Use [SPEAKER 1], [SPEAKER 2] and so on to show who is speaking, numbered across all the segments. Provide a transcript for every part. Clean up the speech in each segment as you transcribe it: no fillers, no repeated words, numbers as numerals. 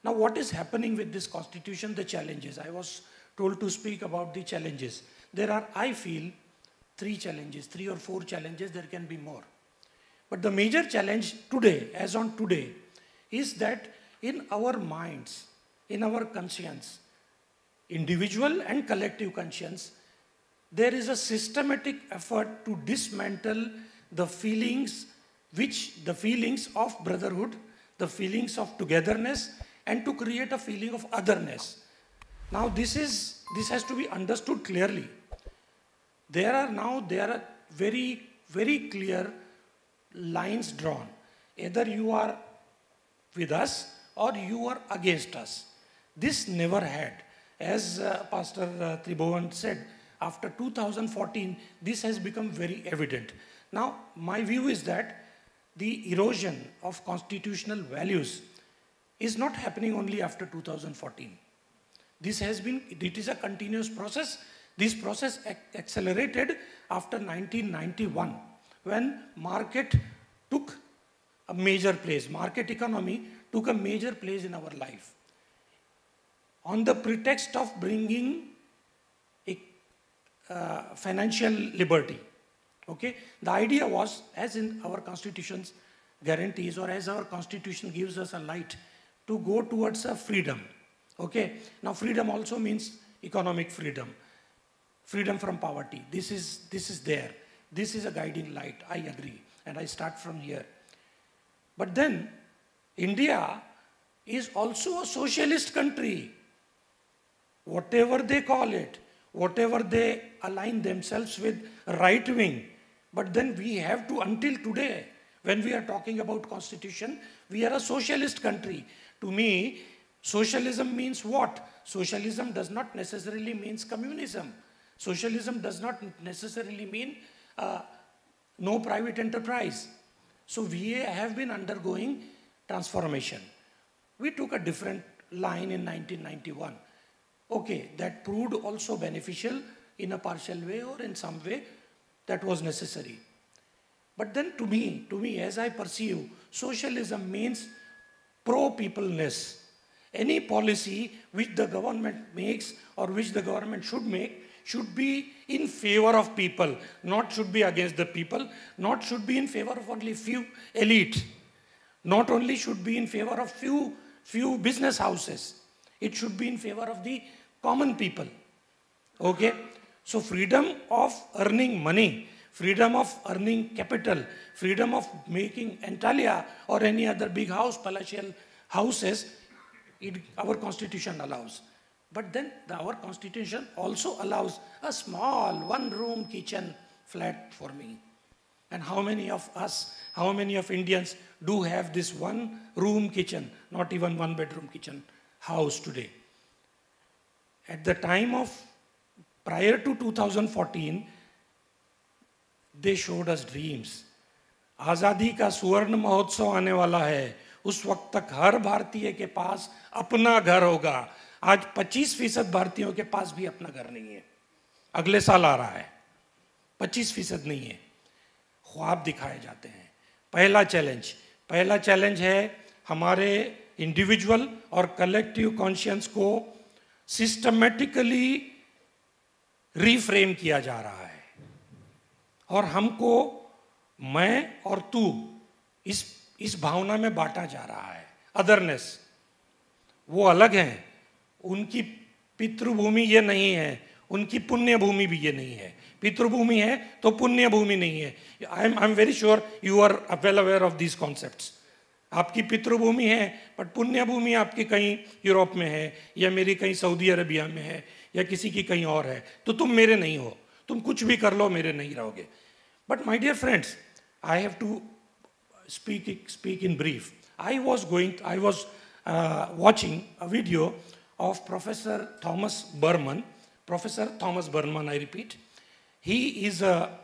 [SPEAKER 1] Now what is happening with this constitution? The challenges. I was told to speak about the challenges. There are, I feel, 3 challenges, 3 or 4 challenges, there can be more. But the major challenge today, as on today, is that in our minds, in our conscience, individual and collective conscience, there is a systematic effort to dismantle the feelings of brotherhood, the feelings of togetherness, and to create a feeling of otherness. Now this has to be understood clearly. There are very, very clear lines drawn. Either you are with us or you are against us. This never had. As Pastor Tribhuvan said, after 2014, this has become very evident. Now, my view is that the erosion of constitutional values is not happening only after 2014. It is a continuous process. This process accelerated after 1991, when market took a major place. Market economy took a major place in our life. On the pretext of bringing financial liberty. Okay? The idea was, as in our constitution's guarantees, or as our constitution gives us a light, to go towards a freedom. Okay? Now freedom also means economic freedom. Freedom from poverty. This is there. This is a guiding light. I agree. And I start from here. But then, India is also a socialist country. Whatever they call it, whatever they align themselves with, right wing. But then we have to, until today, when we are talking about constitution, we are a socialist country. To me, socialism means what? Socialism does not necessarily mean communism. Socialism does not necessarily mean no private enterprise. So we have been undergoing transformation. We took a different line in 1991. Okay, that proved also beneficial in a partial way or in some way that was necessary. But then to me, as I perceive, socialism means pro-peopleness. Any policy which the government makes or which the government should make should be in favor of people, not should be against the people, not should be in favor of only few elite, not only should be in favor of few business houses. It should be in favor of the common people. Okay? So freedom of earning money, freedom of earning capital, freedom of making Antalya or any other big house, palatial houses, our constitution allows. But then our constitution also allows a small one-room kitchen flat for me. And how many of us, how many of Indians do have this one-room kitchen, not even one-bedroom kitchen house today? At the time of, prior to 2014, they showed us dreams. आज़ादी का सुवर्ण महोत्सव आने वाला है, उस वक्त तक हर भारतीय के पास अपना घर होगा. आज 25% भारतीयों के पास भी अपना घर नहीं है. अगले साल आ रहा है, 25% नहीं है. ख्वाब दिखाए जाते हैं. पहला चैलेंज है हमारे इंडिविजुअल और कलेक्टिव कॉन्शियंस को सिस्टमेटिकली रीफ्रेम किया जा रहा है और हमको मैं और तू इस भावना में बांटा जा रहा है. अदरनेस, वो अलग हैं, उनकी पितृभूमि ये नहीं है, उनकी पुण्य भूमि भी ये नहीं है. पितृभूमि है तो पुण्य भूमि नहीं है. I am very sure you are well aware of these concepts. आपकी पितृभूमि है बट पुण्य भूमि आपकी कहीं यूरोप में है या मेरी कहीं सऊदी अरबिया में है या किसी की कहीं और है, तो तुम मेरे नहीं हो. तुम कुछ भी कर लो, मेरे नहीं रहोगे. But my dear friends, I have to speak in brief. I was watching a video of Professor Thomas Berman. Professor Thomas Berman, I repeat. He is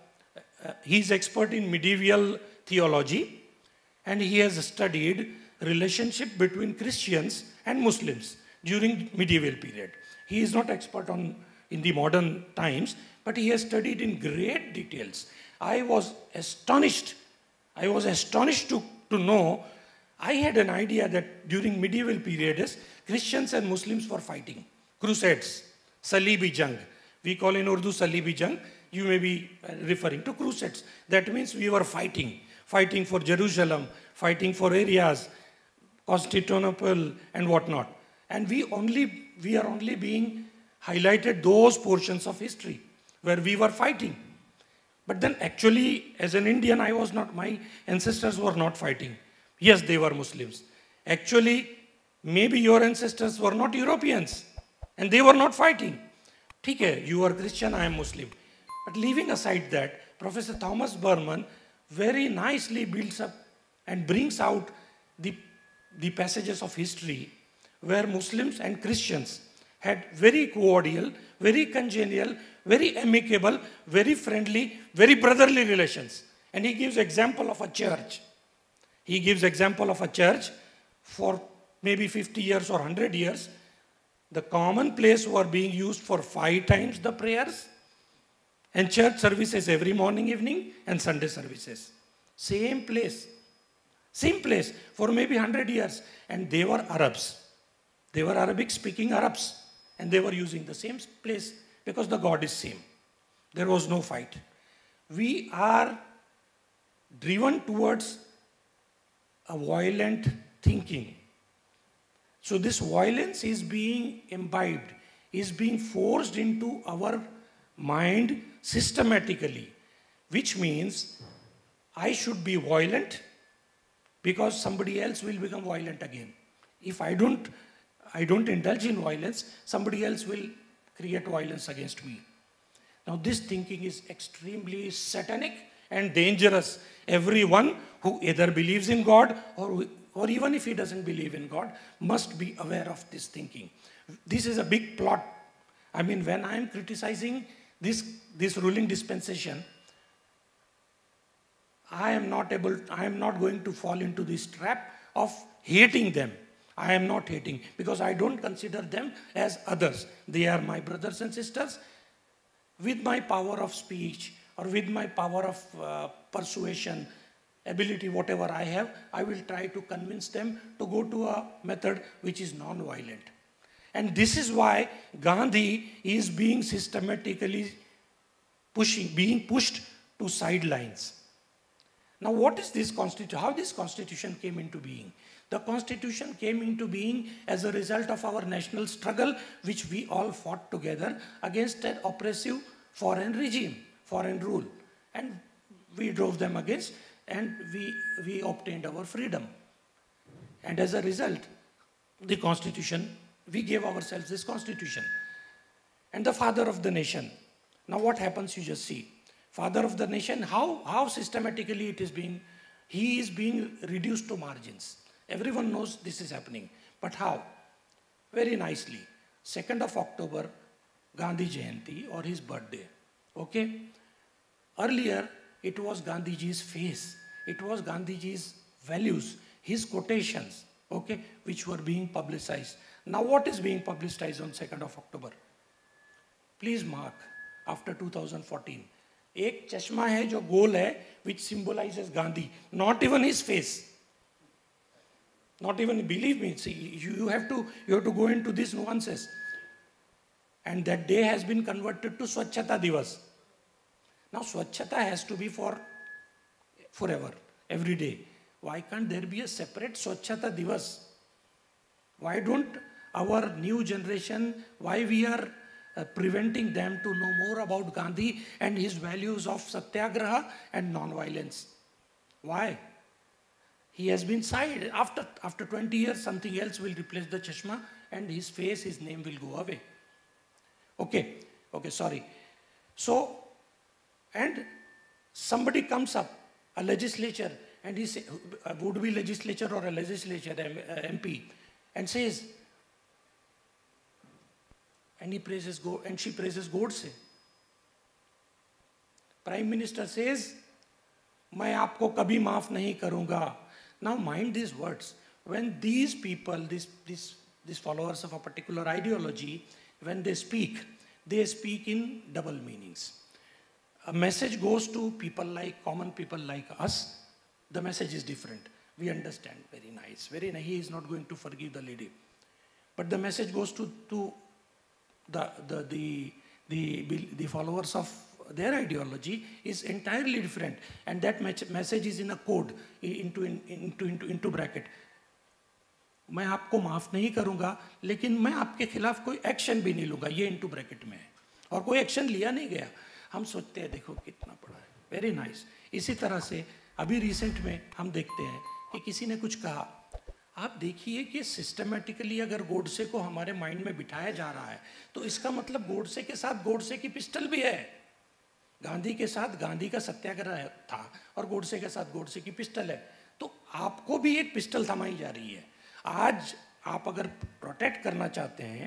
[SPEAKER 1] expert in medieval theology, and he has studied relationship between Christians and Muslims during medieval period. He is not expert in the modern times, but he has studied in great details. I was astonished to know I had an idea that during medieval periods, Christians and Muslims were fighting. Crusades, Salibi Jang. We call in Urdu Salibi Jang. You may be referring to crusades. That means we were fighting. Fighting for Jerusalem, fighting for areas, Constantinople and whatnot. And we are only being highlighted those portions of history where we were fighting. But then actually, as an Indian, my ancestors were not fighting. Yes, they were Muslims. Actually, maybe your ancestors were not Europeans and they were not fighting. Okay, you are Christian, I am Muslim. But leaving aside that, Professor Thomas Berman very nicely builds up and brings out the passages of history where Muslims and Christians had very cordial, very congenial, very amicable, very friendly, very brotherly relations. And he gives example of a church. He gives example of a church for maybe 50 years or 100 years. The common place were being used for 5 times the prayers and church services every morning, evening and Sunday services. Same place for maybe 100 years. And they were Arabs. They were Arabic speaking Arabs. And they were using the same place because the God is same. There was no fight. We are driven towards a violent thinking. So this violence is being imbibed, is being forced into our mind systematically, which means I should be violent because somebody else will become violent again. If I don't indulge in violence, somebody else will create violence against me. Now this thinking is extremely satanic and dangerous. Everyone who either believes in God or even if he doesn't believe in God must be aware of this thinking. This is a big plot. I mean, when I am criticizing this ruling dispensation, I am not going to fall into this trap of hating them. I am not hating because I don't consider them as others. They are my brothers and sisters. With my power of speech or with my power of persuasion, ability, whatever I have, I will try to convince them to go to a method which is non-violent. And this is why Gandhi is being systematically being pushed to sidelines. Now what is this constitution? How this constitution came into being? The constitution came into being as a result of our national struggle, which we all fought together against an oppressive foreign regime, foreign rule. And we drove them against, and we obtained our freedom. And as a result, the constitution, we gave ourselves this constitution. And the father of the nation. Now what happens, you just see. Father of the nation, how systematically it is being, he is being reduced to margins. Everyone knows this is happening. But how? Very nicely. 2nd of October, Gandhi Jayanti or his birthday. Okay? Earlier, it was Gandhiji's face. It was Gandhiji's values, his quotations, okay, which were being publicized. Now what is being publicized on 2nd of October? Please mark, after 2014. एक चश्मा है जो गोल है, which symbolizes Gandhi. Not even his face. Not even, believe me, see, you have to go into these nuances. And that day has been converted to Swachhata Divas. Now Swachhata has to be for forever, every day. Why can't there be a separate Swachhata Divas? Why don't our new generation, why we are preventing them to know more about Gandhi and his values of satyagraha and non-violence? Why? He has been sided. After 20 years, something else will replace the chashma and his face, his name will go away. Okay, sorry. So, and somebody comes up, a legislature, and he say, a would-be legislature or a legislature MP, and says, and he praises and she praises Godse. Prime Minister says, मैं आपको कभी माफ नहीं करूँगा. Now mind these words. When these people, these followers of a particular ideology, when they speak in double meanings. A message goes to people like, common people like us, the message is different. We understand, very nice, very nice. He is not going to forgive the lady. But the message goes to the followers of their ideology is entirely different. And that message is in a code, into bracket. मैं आपको माफ नहीं करूंगा, लेकिन मैं आपके खिलाफ कोई एक्शन भी नहीं लूंगा, ये into bracket में है. और कोई एक्शन लिया नहीं गया. हम सोचते हैं देखो कितना बड़ा है, वेरी नाइस. इसी तरह से अभी रिसेंट में हम देखते हैं कि किसी ने कुछ कहा. आप देखिए कि सिस्टमेटिकली अगर गोडसे को हमारे माइंड में बिठाया जा रहा है तो इसका मतलब गोडसे के साथ गोडसे की पिस्टल भी है. गांधी के साथ गांधी का सत्याग्रह था और गोडसे के साथ गोडसे की पिस्टल है. तो आपको भी एक पिस्टल थमाई जा रही है. आज आप अगर प्रोटेक्ट करना चाहते हैं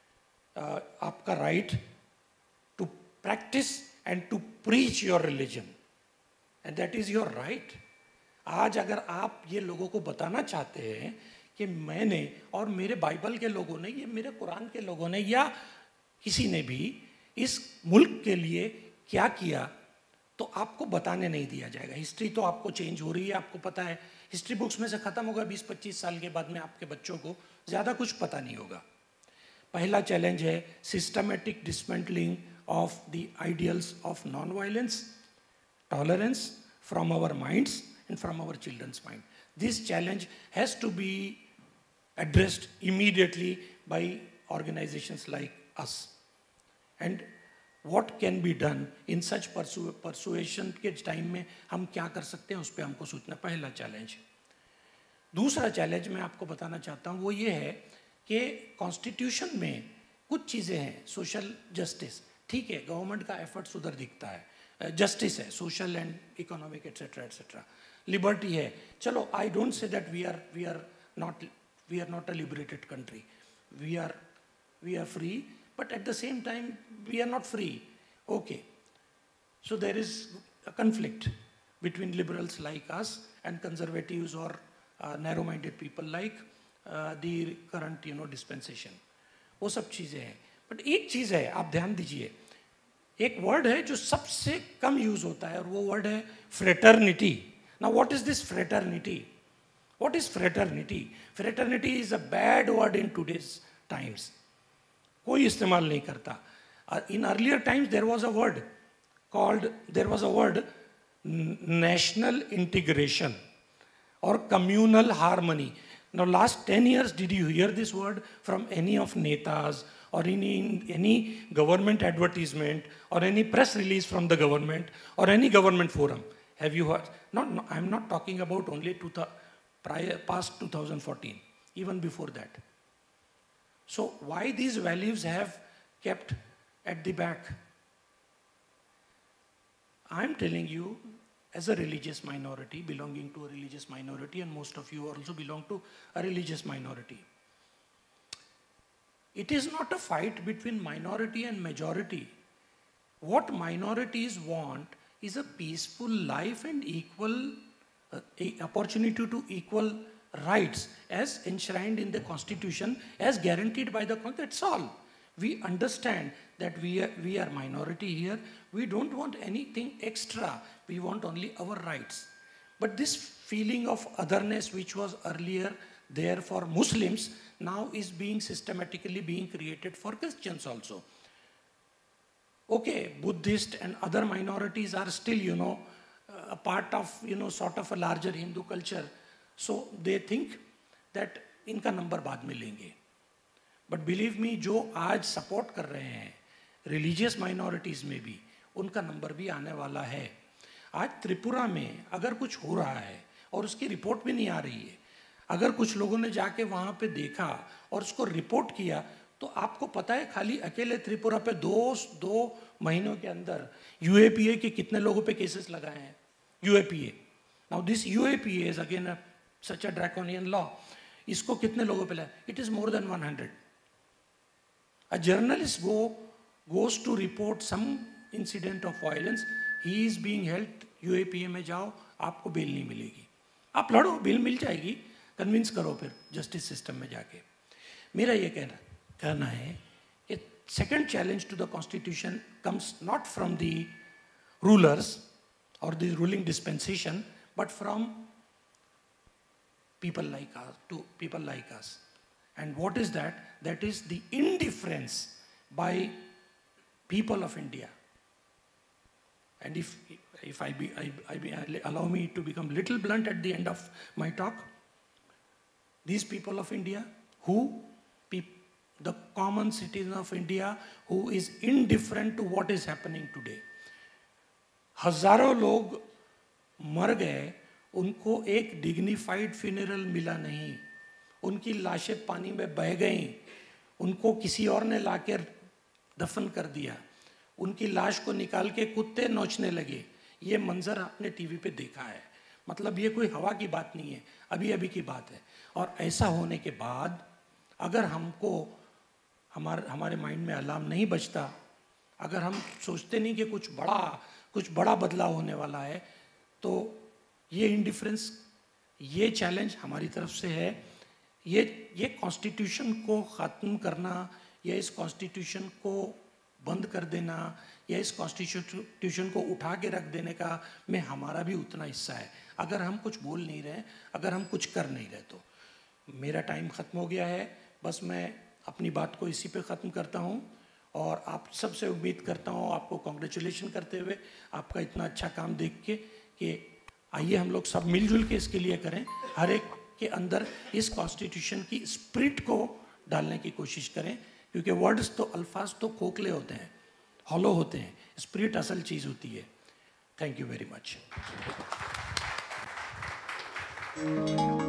[SPEAKER 1] आपका right to practise and to preach your religion, and that is your right. आज अगर आप ये लोगों को बताना चाहते हैं कि मैंने और मेरे बाइबल के लोगों ने, ये मेरे कुरान के लोगों ने या किसी ने भी इस मुल्क के लिए क्या किया, तो आपको बताने नहीं दिया जाएगा. हिस्ट्री तो आपको चेंज हो रही है, आपको पता है. हिस्ट्री बुक्स में से ख़त्म होगा 20-25 साल के बाद में. आपके बच्चों को ज़्यादा कुछ पता नहीं होगा. पहला चैलेंज है systematic dismantling of the ideals of non violence, tolerance from our minds and from our children's mind. This challenge has to be addressed immediately by organizations like us. And what can be done in such persuasion के time में हम क्या कर सकते हैं, उस पर हमको सोचना. पहला चैलेंज. दूसरा चैलेंज मैं आपको बताना चाहता हूँ वो ये है कि कॉन्स्टिट्यूशन में कुछ चीज़ें हैं. सोशल जस्टिस, ठीक है, गवर्नमेंट का एफर्ट्स उधर दिखता है. जस्टिस है, social and economic et cetera et cetera. Liberty है. चलो, I don't say that we are not a liberated country. We are free, but at the same time we are not free. Okay, so there is a conflict between liberals like us and conservatives or narrow minded people like the current dispensation. वो सब चीज़ें हैं. But एक चीज़ है, आप ध्यान दीजिए, एक वर्ड है जो सबसे कम यूज होता है और वो वर्ड है fraternity. Now what is this fraternity? What is fraternity? Fraternity is a bad word in today's times. कोई इस्तेमाल नहीं करता. In earlier times there was a word national integration or communal harmony. Now last 10 years did you hear this word from any of netas or any government advertisement or any press release from the government or any government forum? Have you heard? I'm not talking about only past 2014, even before that. So why these values have kept at the back? I'm telling you, as a religious minority, belonging to a religious minority, and most of you also belong to a religious minority. It is not a fight between minority and majority. What minorities want is a peaceful life and equal opportunity to equal rights as enshrined in the Constitution, as guaranteed by the Constitution. That's all. We understand that we are minority here. We don't want anything extra. We want only our rights. But this feeling of otherness, which was earlier there for Muslims, now is being systematically being created for Christians also. Okay, Buddhist and other minorities are still, a part of, sort of a larger Hindu culture. So they think that इनका number बाद में लेंगे. But believe me, जो आज support कर रहे हैं religious minorities में भी, उनका नंबर भी आने वाला है. आज त्रिपुरा में अगर कुछ हो रहा है और उसकी रिपोर्ट भी नहीं आ रही है, अगर कुछ लोगों ने जाके वहाँ पे देखा और उसको रिपोर्ट किया, तो आपको पता है खाली अकेले त्रिपुरा पे दो महीनों के अंदर यूएपीए के कितने लोगों पे केसेस लगाए हैं. UAPA, now this UAPA is again such a draconian law. इसको कितने लोगों पे लगाया? It is more than 100. A journalist goes to report some incident of violence, he is being held. UAPA में जाओ, आपको बेल नहीं मिलेगी. आप लड़ो, बेल मिल जाएगी, कन्विंस करो फिर जस्टिस सिस्टम में जाके. मेरा ये कहना है कि second challenge to the constitution comes not from the rulers और the ruling dispensation, but from people like us, to people like us. And what is that? That is the indifference by people of India. And if allow me to become little blunt at the end of my talk, these people of India the common citizen of India who is indifferent to what is happening today. हजारों लोग मर गए, उनको एक dignified funeral मिला नहीं, उनकी लाशें पानी में बह गईं, उनको किसी और ने लाकर दफन कर दिया, उनकी लाश को निकाल के कुत्ते नोचने लगे. ये मंजर आपने टीवी पे देखा है. मतलब ये कोई हवा की बात नहीं है, अभी अभी की बात है. और ऐसा होने के बाद अगर हमको हमारे माइंड में अलार्म नहीं बजता, अगर हम सोचते नहीं कि कुछ बड़ा बदलाव होने वाला है, तो ये इंडिफरेंस, ये चैलेंज हमारी तरफ से है. ये कॉन्स्टिट्यूशन को ख़त्म करना या इस कॉन्स्टिट्यूशन को बंद कर देना या इस कॉन्स्टिट्यूशन को उठा के रख देने का में हमारा भी उतना हिस्सा है. अगर हम कुछ बोल नहीं रहे, अगर हम कुछ कर नहीं रहे, तो मेरा टाइम ख़त्म हो गया है. बस मैं अपनी बात को इसी पे ख़त्म करता हूँ और आप सबसे उम्मीद करता हूँ, आपको कॉन्ग्रेचुलेशन करते हुए, आपका इतना अच्छा काम देख के, कि आइए हम लोग सब मिलजुल के इसके लिए करें, हर एक के अंदर इस कॉन्स्टिट्यूशन की स्पिरिट को डालने की कोशिश करें. क्योंकि वर्ड्स तो, अल्फाज तो खोखले होते हैं, हॉलो होते हैं, स्पिरिट असल चीज़ होती है. Thank you very much.